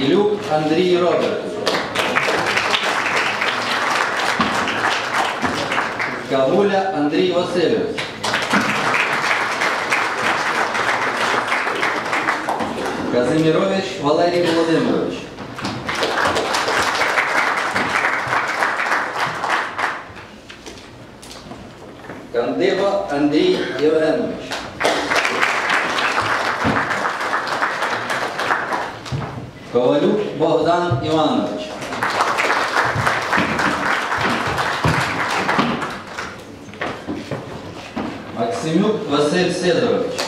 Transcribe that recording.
Ілюк Андрій Робертович. Кавуля Андрій Васильович. Казимірович Валерій Володимирович. Кандиба Андрій Євгенович. Ковалюк Богдан Іванович. Максимюк Василь Сидорович.